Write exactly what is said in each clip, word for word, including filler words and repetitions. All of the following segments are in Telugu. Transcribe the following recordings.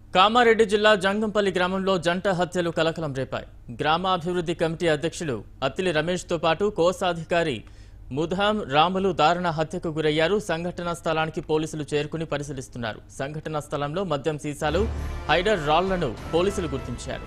కామారెడ్డి జిల్లా జంగంపల్లి గ్రామంలో జంట హత్యలు కలకలం రేపాయి. గ్రామాభివృద్ధి కమిటీ అధ్యక్షులు అత్తిలి రమేష్ తో పాటు కోశాధికారి ముధాం రాములు దారుణ హత్యకు గురయ్యారు. సంఘటనా స్థలానికి పోలీసులు చేరుకుని పరిశీలిస్తున్నారు. సంఘటనా స్థలంలో మద్యం సీసాలు, హైడర్ రాళ్లను పోలీసులు గుర్తించారు.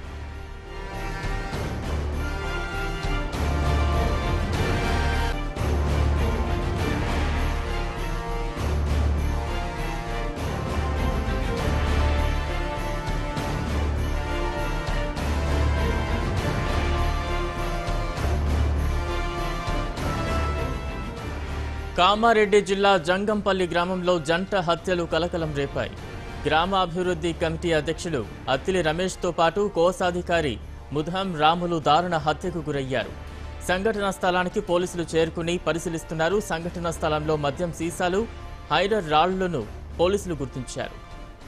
కామారెడ్డి జిల్లా జంగంపల్లి గ్రామంలో జంట హత్యలు కలకలం రేపాయి. గ్రామాభివృద్ధి కమిటీ అధ్యక్షులు అత్తిలి రమేష్ తో పాటు కోశాధికారి ముధాం రాములు దారుణ హత్యకు గురయ్యారు. సంఘటనా స్థలానికి పోలీసులు చేరుకుని పరిశీలిస్తున్నారు. సంఘటనా స్థలంలో మద్యం సీసాలు, హైడర్ రాళ్లను పోలీసులు గుర్తించారు.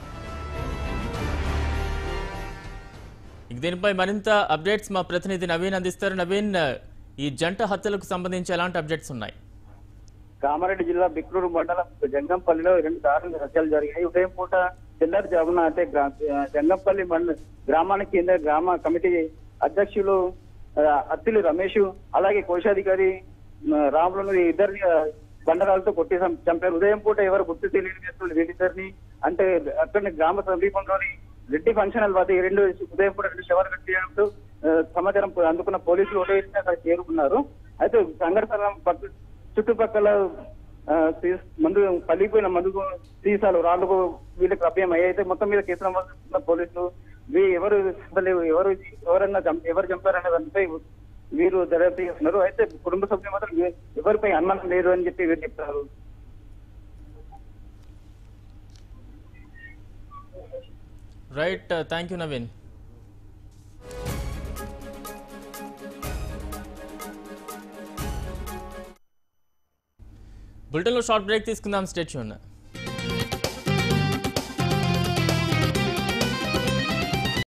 దీనిపై మరింత అప్డేట్స్ మా ప్రతినిధి నవీన్ అందిస్తారు. నవీన్, ఈ జంట హత్యలకు సంబంధించి ఎలాంటి అప్డేట్స్ ఉన్నాయి? కామారెడ్డి జిల్లా బిక్నూరు మండలం జంగంపల్లిలో రెండు దారుణ హత్యలు జరిగాయి. ఉదయం పూట తెల్లారి జామున అంటే జంగంపల్లి మండ గ్రామానికి చెందిన గ్రామ కమిటీ అధ్యక్షులు అత్తిలి రమేష్ అలాగే కోశాధికారి రాములను ఇద్దరిని బండరాలతో కొట్టి చంపారు. ఉదయం పూట ఎవరు గుర్తు తెలియని వ్యక్తులు వీరిద్దరిని అంటే అక్కడి గ్రామ సమీపంలోని రెడ్డి ఫంక్షన్ హాల్ వద్ద రెండు ఉదయం పూట రెండు శవాలు కట్టేయడంతో సమాచారం అందుకున్న పోలీసులు ఉదయం అక్కడ చేరుకున్నారు. అయితే సంఘటన చుట్టుపక్కల మందు పలిగిపోయిన మందు సీసాలు రాళ్లకు వీళ్ళకి లభ్యం అయ్యాయితే మొత్తం మీద కేసు నమోదు పోలీసులు ఎవరు ఎవరు ఎవరన్నా ఎవరు చంపారనే దానిపై వీరు దర్యాప్తు చేస్తున్నారు. అయితే కుటుంబ సభ్యులు మాత్రం ఎవరిపై అనుమానం లేదు అని చెప్పి వీరు చెప్తారు. Right, thank you Naveen. బులెటిన్లో షార్ట్ బ్రేక్ తీసుకుందాం. Stay tune.